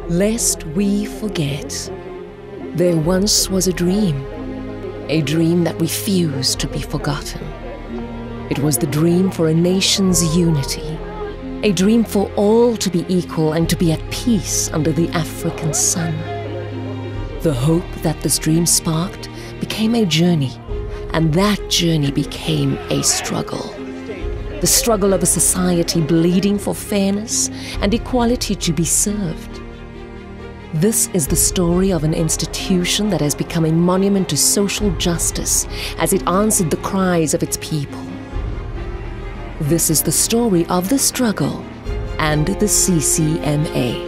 Lest we forget, there once was a dream that refused to be forgotten. It was the dream for a nation's unity, a dream for all to be equal and to be at peace under the African sun. The hope that this dream sparked became a journey, and that journey became a struggle. The struggle of a society bleeding for fairness and equality to be served. This is the story of an institution that has become a monument to social justice as it answered the cries of its people. This is the story of the struggle and the CCMA.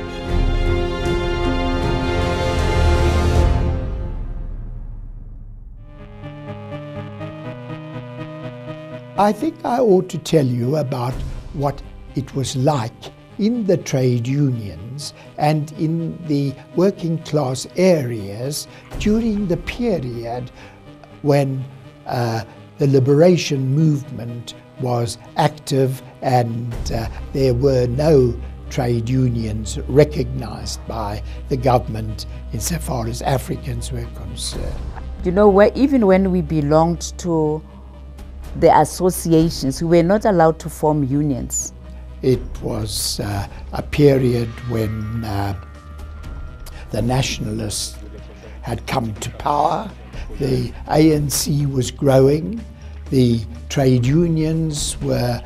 I think I ought to tell you about what it was like in the trade unions and in the working class areas during the period when the liberation movement was active and there were no trade unions recognized by the government insofar as Africans were concerned. You know, even when we belonged to the associations, we were not allowed to form unions. It was a period when the nationalists had come to power, the ANC was growing, the trade unions were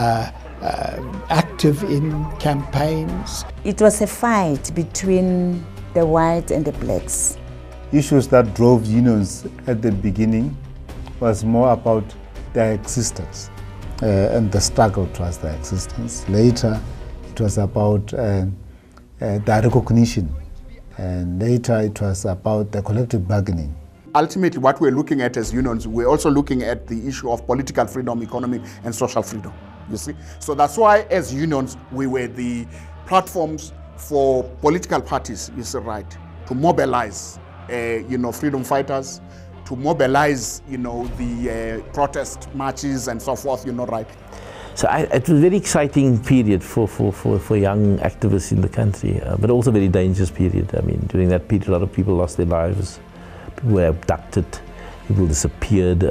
active in campaigns. It was a fight between the whites and the blacks. Issues that drove unions at the beginning was more about their existence and the struggle towards their existence. Later, it was about their recognition, and later it was about the collective bargaining. Ultimately, what we're looking at as unions, we're also looking at the issue of political freedom, economic and social freedom, you see. So that's why as unions, we were the platforms for political parties, you see, right, to mobilize, freedom fighters, to mobilize, the protest marches and so forth, right. So it was a very exciting period for young activists in the country, but also a very dangerous period. I mean, during that period, a lot of people lost their lives, people were abducted, people disappeared.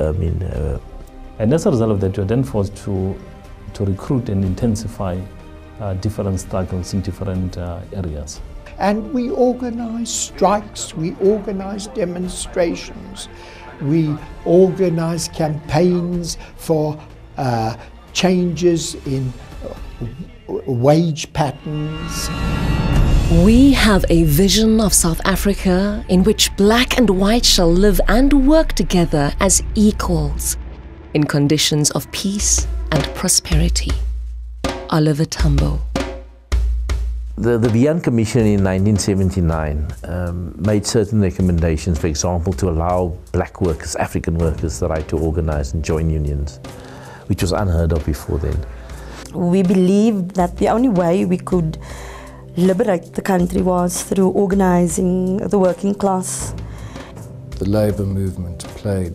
And as a result of that, you're then forced to recruit and intensify different struggles in different areas. And we organized strikes, we organized demonstrations, we organized campaigns for changes in wage patterns. We have a vision of South Africa in which black and white shall live and work together as equals in conditions of peace and prosperity. Oliver Tambo. The Vian Commission in 1979 made certain recommendations, for example, to allow black workers, African workers, the right to organize and join unions, which was unheard of before then. We believed that the only way we could liberate the country was through organizing the working class. The labour movement played,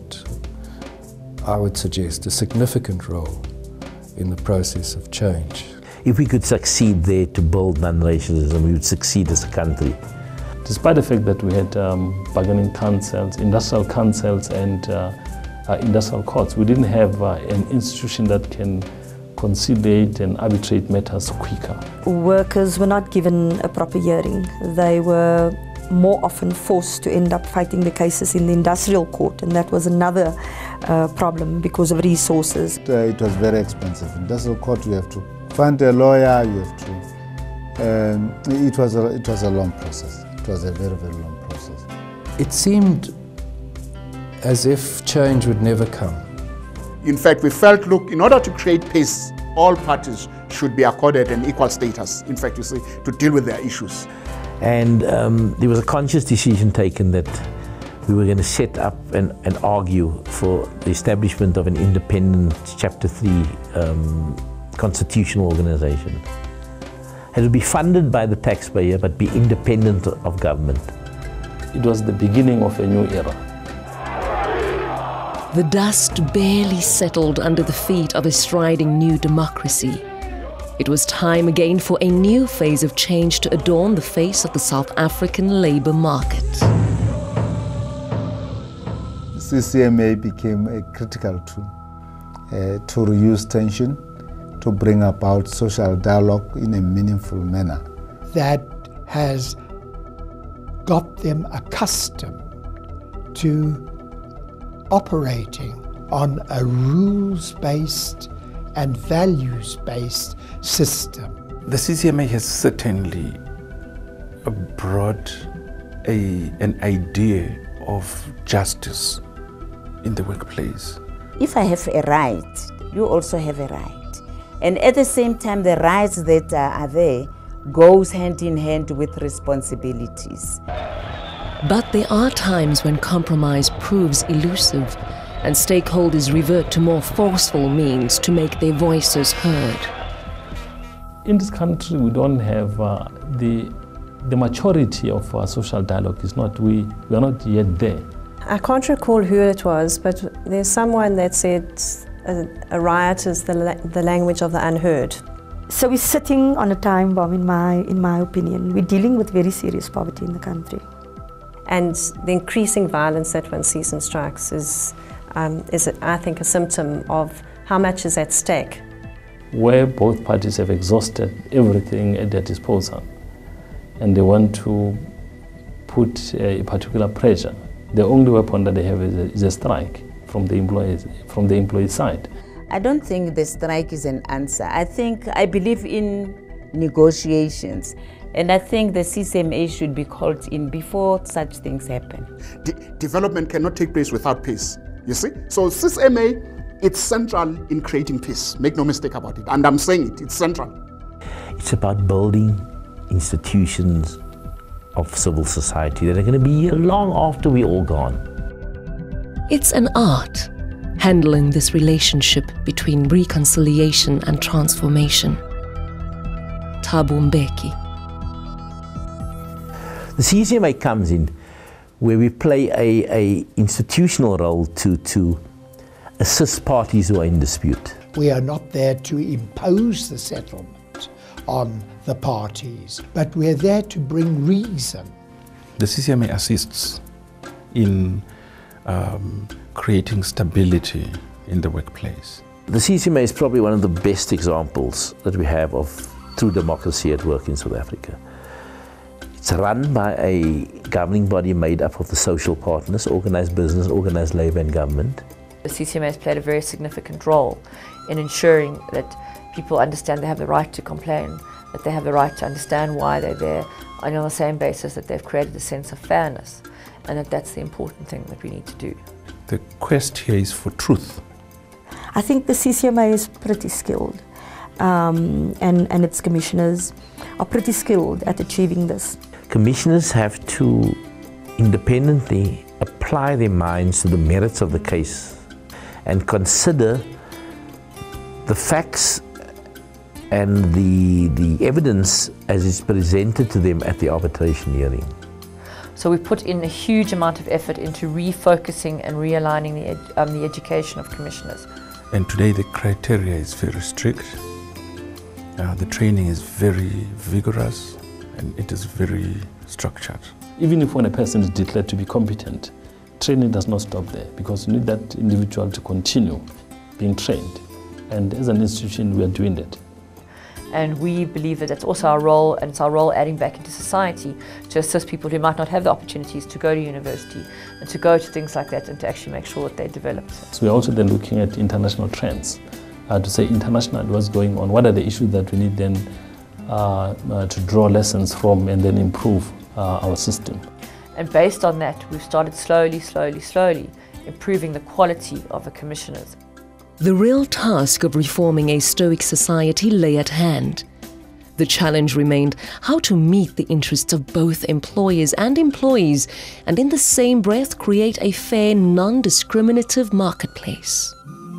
I would suggest, a significant role in the process of change. If we could succeed there to build non-racialism, we would succeed as a country. Despite the fact that we had bargaining councils, industrial councils and industrial courts, we didn't have an institution that can conciliate and arbitrate matters quicker. Workers were not given a proper hearing. They were more often forced to end up fighting the cases in the industrial court, and that was another problem because of resources. It was very expensive. Industrial court, you have to find a lawyer, you have to... it was a long process. It was a very, very long process. It seemed as if change would never come. In fact, we felt, look, in order to create peace, all parties should be accorded an equal status, in fact, you see, to deal with their issues. And there was a conscious decision taken that we were going to set up and argue for the establishment of an independent Chapter 3 constitutional organization. It would be funded by the taxpayer but be independent of government. It was the beginning of a new era. The dust barely settled under the feet of a striding new democracy. It was time again for a new phase of change to adorn the face of the South African labour market. CCMA became a critical tool to reduce tension, to bring about social dialogue in a meaningful manner. That has got them accustomed to operating on a rules-based and values-based system. The CCMA has certainly brought an idea of justice in the workplace. If I have a right, you also have a right. And at the same time, the rights that are there goes hand in hand with responsibilities. But there are times when compromise proves elusive and stakeholders revert to more forceful means to make their voices heard. In this country, we don't have the maturity of social dialogue. We are not yet there. I can't recall who it was, but there's someone that said a riot is the language of the unheard. So we're sitting on a time bomb, in my opinion. We're dealing with very serious poverty in the country. And the increasing violence that one sees in strikes is I think, a symptom of how much is at stake. Where both parties have exhausted everything at their disposal and they want to put a particular pressure, the only weapon that they have is a strike from the employee side. I don't think the strike is an answer. I believe in negotiations, and I think the CCMA should be called in before such things happen. Development cannot take place without peace, you see? So CCMA, it's central in creating peace, make no mistake about it, and I'm saying it's central. It's about building institutions of civil society that are going to be here long after we're all gone. It's an art, handling this relationship between reconciliation and transformation. Thabo Mbeki. The CCMA comes in where we play a institutional role to assist parties who are in dispute. We are not there to impose the settlement on the parties, but we're there to bring reason. The CCMA assists in creating stability in the workplace. The CCMA is probably one of the best examples that we have of true democracy at work in South Africa. It's run by a governing body made up of the social partners, organised business, organised labour and government. The CCMA has played a very significant role in ensuring that people understand they have the right to complain, that they have the right to understand why they're there, and on the same basis that they've created a sense of fairness, and that's the important thing that we need to do. The quest here is for truth. I think the CCMA is pretty skilled, and its commissioners are pretty skilled at achieving this. Commissioners have to independently apply their minds to the merits of the case and consider the facts and the evidence as is presented to them at the arbitration hearing. So we put in a huge amount of effort into refocusing and realigning the education of commissioners. And today the criteria is very strict. The training is very vigorous and it is very structured. Even if when a person is declared to be competent, training does not stop there because you need that individual to continue being trained. And as an institution, we are doing that. And we believe that that's also our role, and it's our role adding back into society to assist people who might not have the opportunities to go to university and to go to things like that and to actually make sure that they're developed. So we're also then looking at international trends, to say internationally what's going on, what are the issues that we need then to draw lessons from and then improve our system. And based on that, we've started slowly improving the quality of the commissioners. The real task of reforming a Stoic society lay at hand. The challenge remained how to meet the interests of both employers and employees, and in the same breath create a fair, non-discriminative marketplace.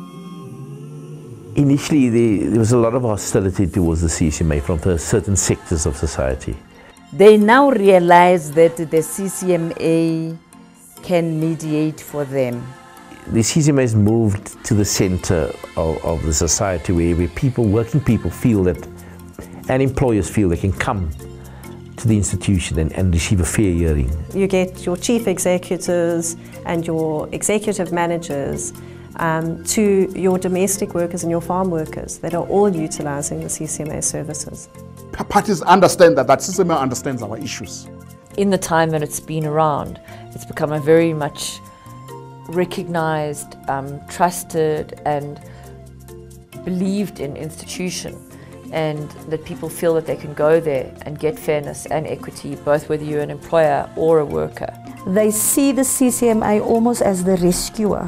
Initially, there was a lot of hostility towards the CCMA from certain sectors of society. They now realize that the CCMA can mediate for them. The CCMA has moved to the center of the society where people, working people, feel that and employers feel they can come to the institution and receive a fair hearing. You get your chief executives and your executive managers to your domestic workers and your farm workers that are all utilising the CCMA services. Parties understand that CCMA understands our issues. In the time that it's been around, it's become a very much recognised, trusted and believed in institution, and that people feel that they can go there and get fairness and equity, both whether you're an employer or a worker. They see the CCMA almost as the rescuer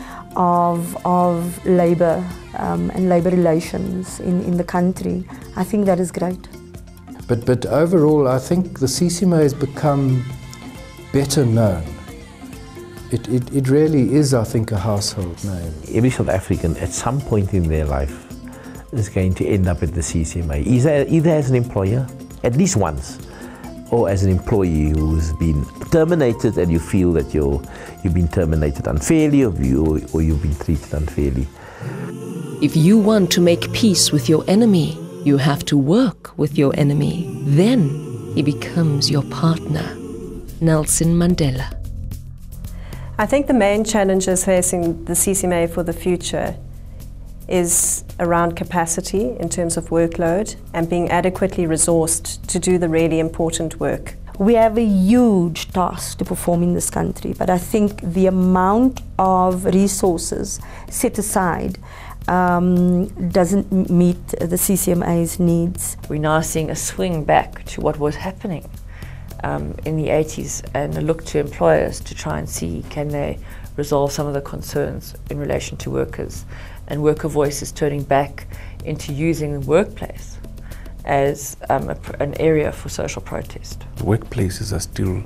of labour and labour relations in the country. I think that is great. But overall, I think the CCMA has become better known. It really is, I think, a household name. Every South African at some point in their life is going to end up at the CCMA, either as an employer, at least once, or as an employee who's been terminated and you feel that you've been terminated unfairly or you've been treated unfairly. If you want to make peace with your enemy, you have to work with your enemy. Then he becomes your partner. Nelson Mandela. I think the main challenges facing the CCMA for the future is around capacity in terms of workload and being adequately resourced to do the really important work. We have a huge task to perform in this country, but I think the amount of resources set aside doesn't meet the CCMA's needs. We're now seeing a swing back to what was happening in the 80s and a look to employers to try and see can they resolve some of the concerns in relation to workers, and worker voice is turning back into using the workplace as an area for social protest. Workplaces are still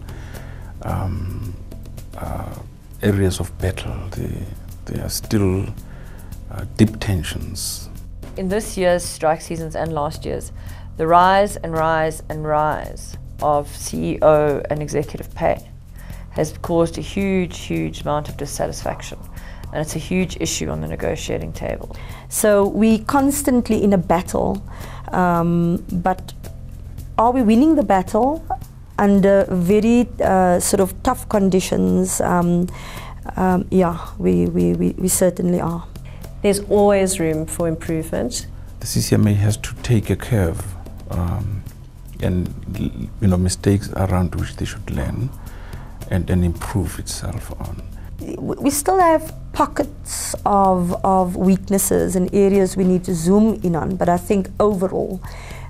areas of battle. They are still deep tensions. In this year's strike seasons and last year's, the rise and rise and rise of CEO and executive pay has caused a huge amount of dissatisfaction, and it's a huge issue on the negotiating table. So we're constantly in a battle, but are we winning the battle under very sort of tough conditions? Yeah, we certainly are. There's always room for improvement. The CCMA has to take a curve and mistakes around which they should learn and improve itself on. We still have pockets of weaknesses and areas we need to zoom in on, but I think overall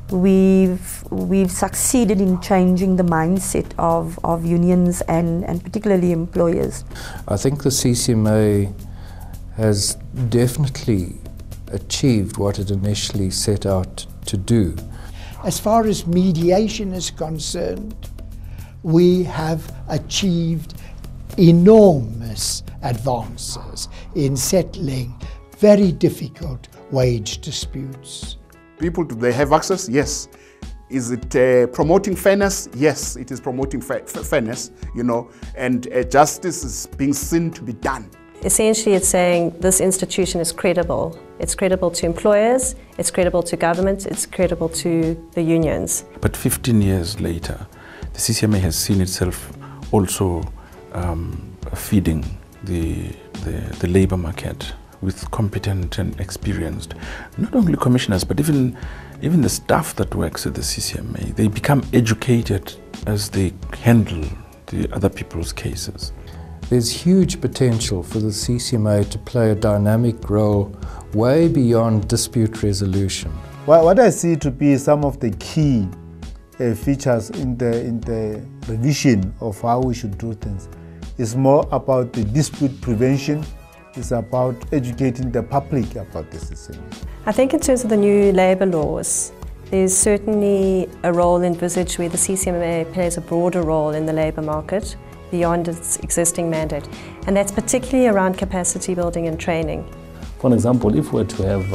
we've succeeded in changing the mindset of unions and particularly employers. I think the CCMA has definitely achieved what it initially set out to do. As far as mediation is concerned, we have achieved enormous advances in settling very difficult wage disputes. People, do they have access? Yes. Is it promoting fairness? Yes, it is promoting fairness, and justice is being seen to be done. Essentially, it's saying this institution is credible. It's credible to employers, it's credible to government, it's credible to the unions. But 15 years later, the CCMA has seen itself also feeding the labour market with competent and experienced, not only commissioners, but even the staff that works at the CCMA. They become educated as they handle the other people's cases. There's huge potential for the CCMA to play a dynamic role way beyond dispute resolution. What I see to be some of the key features in the revision of how we should do things is more about the dispute prevention. It's about educating the public about this system. I think in terms of the new labour laws, there's certainly a role envisaged where the CCMA plays a broader role in the labour market beyond its existing mandate, and that's particularly around capacity building and training. For example, if we were to have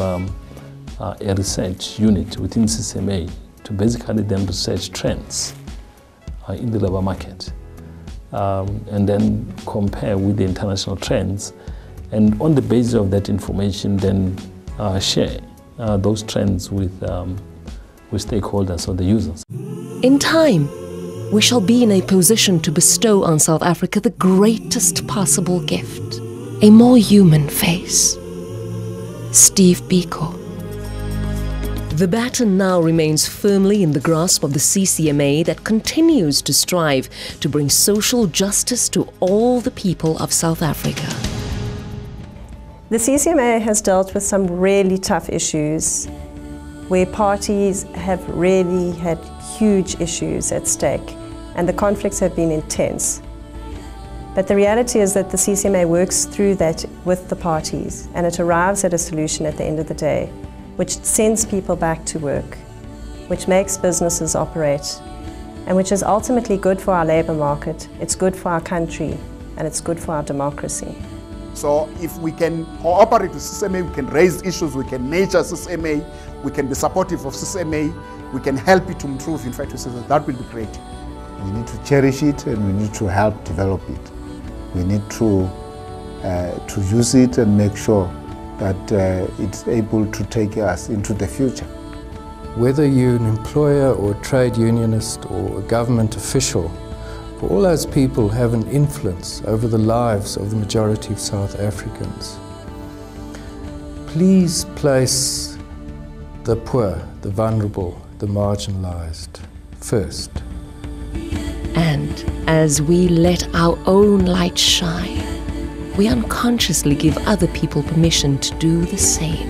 a research unit within CCMA to basically then research trends in the labour market and then compare with the international trends, and on the basis of that information then share those trends with with stakeholders or the users. In time, we shall be in a position to bestow on South Africa the greatest possible gift, a more human face. Steve Biko. The baton now remains firmly in the grasp of the CCMA that continues to strive to bring social justice to all the people of South Africa. The CCMA has dealt with some really tough issues where parties have really had huge issues at stake and the conflicts have been intense. But the reality is that the CCMA works through that with the parties and it arrives at a solution at the end of the day, which sends people back to work, which makes businesses operate, and which is ultimately good for our labour market, it's good for our country, and it's good for our democracy. So if we can cooperate with CCMA, we can raise issues, we can nurture CCMA, we can be supportive of CCMA, we can help it to improve, in fact, that will be great. We need to cherish it and we need to help develop it. We need to use it and make sure that it's able to take us into the future. Whether you're an employer or a trade unionist or a government official, for all those people have an influence over the lives of the majority of South Africans. Please place the poor, the vulnerable, the marginalized first. And as we let our own light shine, we unconsciously give other people permission to do the same.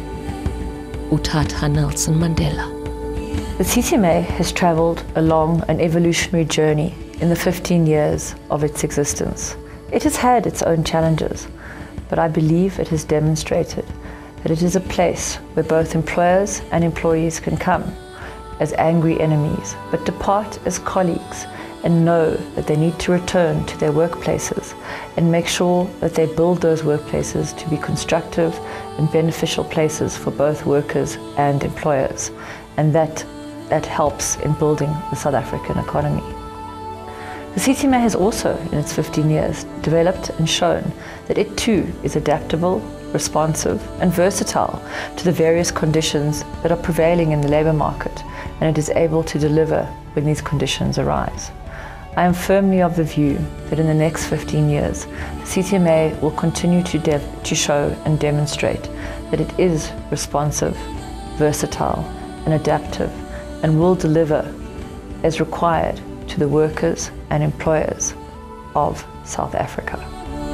Utata Nelson Mandela. The CCMA has travelled along an evolutionary journey in the 15 years of its existence. It has had its own challenges, but I believe it has demonstrated that it is a place where both employers and employees can come as angry enemies, but depart as colleagues and know that they need to return to their workplaces and make sure that they build those workplaces to be constructive and beneficial places for both workers and employers. And that helps in building the South African economy. The CCMA has also, in its 15 years, developed and shown that it too is adaptable, responsive and versatile to the various conditions that are prevailing in the labour market, and it is able to deliver when these conditions arise. I am firmly of the view that in the next 15 years, the CCMA will continue to show and demonstrate that it is responsive, versatile and adaptive, and will deliver as required to the workers and employers of South Africa.